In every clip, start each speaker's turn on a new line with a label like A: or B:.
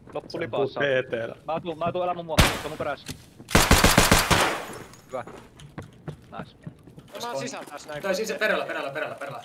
A: Loppu lipassa. Mä tuun elämän mua. Se on mun perässä. Hyvä. Nice.
B: Mä oon sisällä taas näin.
C: Tai siis perällä.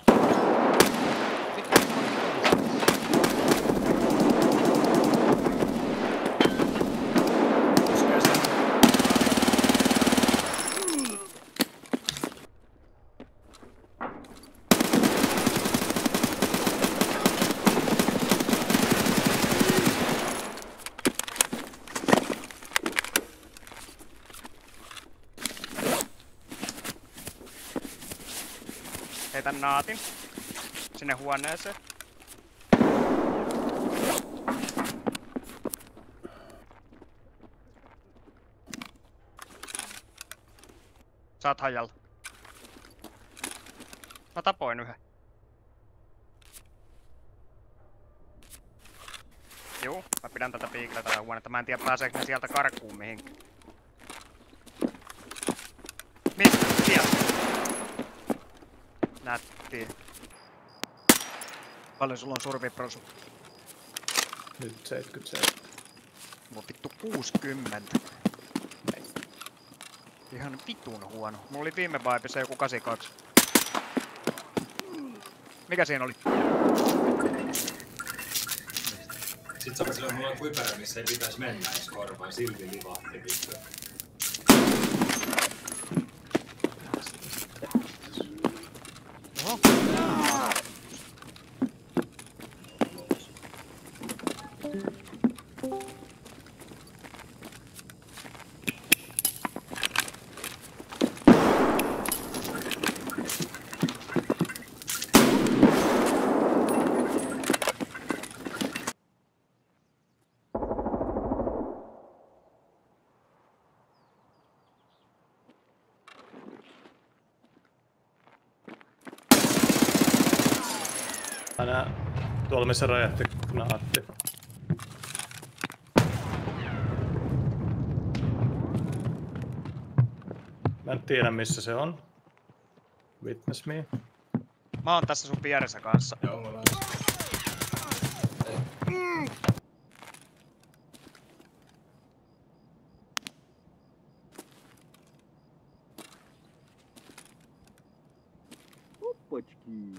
B: Heitän naatin sinne huoneeseen. Sä oot hajalla. Mä tapoin yhden. Juu, mä pidän tätä piikillä tätä huonetta. Mä en tiedä pääseekö ne sieltä karkuun mihinkään. Mistä? Sieltä. Nätti. Paljon sulla on surviprosu?
D: Nyt 77.
B: Mulla vittu 60. Ihan vitun huono. Mulla oli viime vaipissa joku 82. Mikä siinä oli?
C: Sit silloin mulla on kuipärä, missä ei pitäis mennä ees korvaan. Silti livahti vittu.
B: Oho.
D: Aina tuolla missä räjähti naatti. Mä en tiedä missä se on. Witness me.
B: Mä oon tässä sun vieressä kanssa.
C: Joo, mulla on.
A: Uppotski.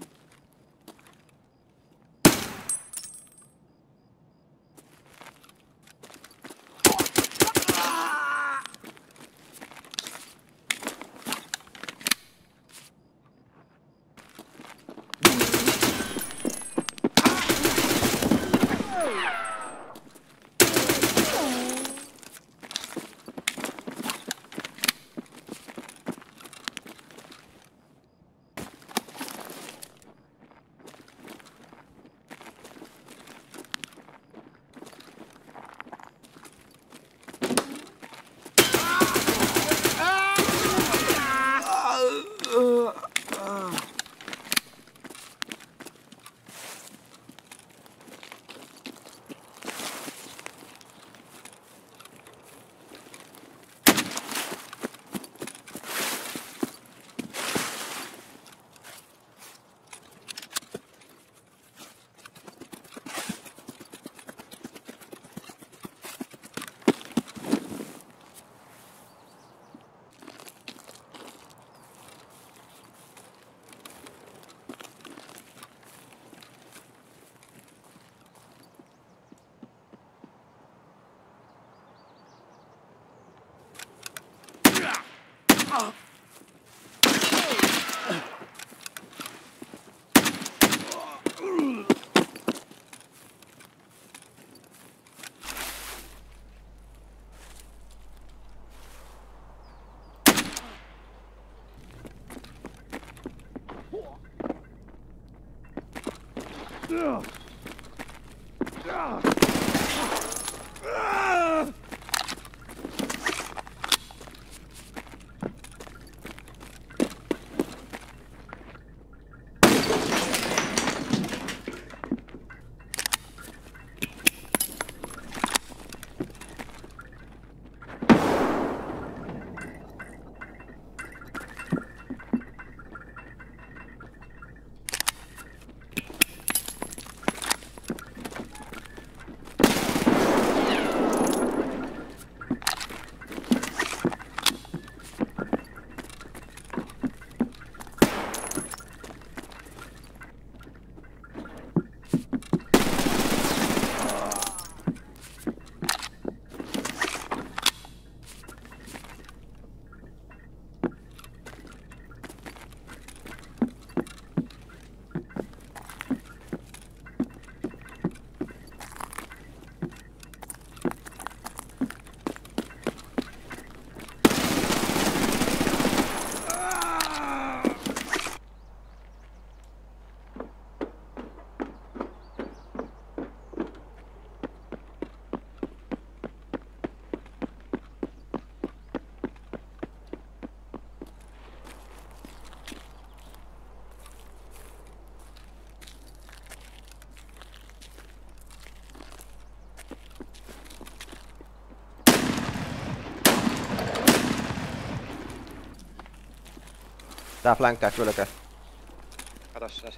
E: Tää flänkkää kylkeä.
F: Kato se.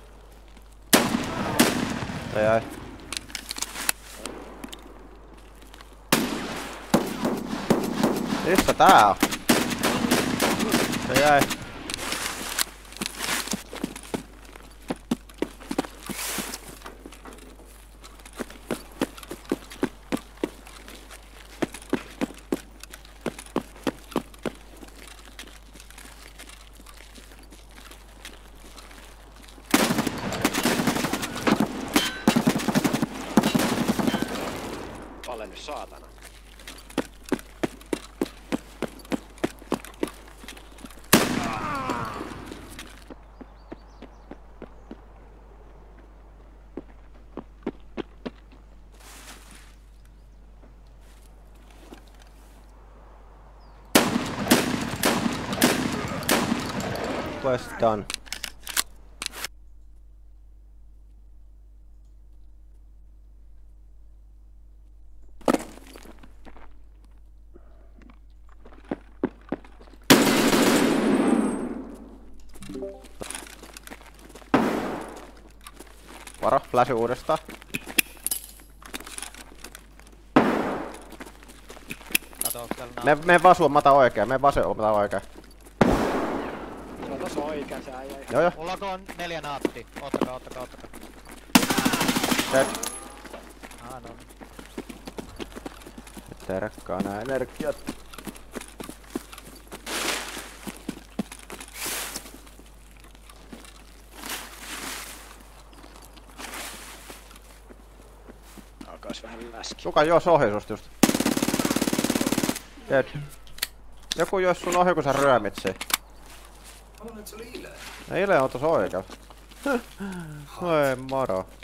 E: Se jäi. Missä tää on? Se jäi.
F: Ole nyt saatana.
E: Quest done. Varo, flash uudestaan.
G: Kato, siellä
E: Me vasu, mata oikein, me vasu, mata oikein.
F: Se on tossa oikein se äijä.
E: Joo joo.
G: Mulla on 4 naatti. Ottakaa.
E: Dead.
G: No niin.
E: Ettei rekkaa nää energiat.
F: Alkaas vähän läski.
E: Kuka juos ohi susta just? Dead. Joku juos sun ohi kun sä ryömit siinä.
C: Mä luulen, että se oli Ile.
E: Ile on tossa oikealla. Oi moro.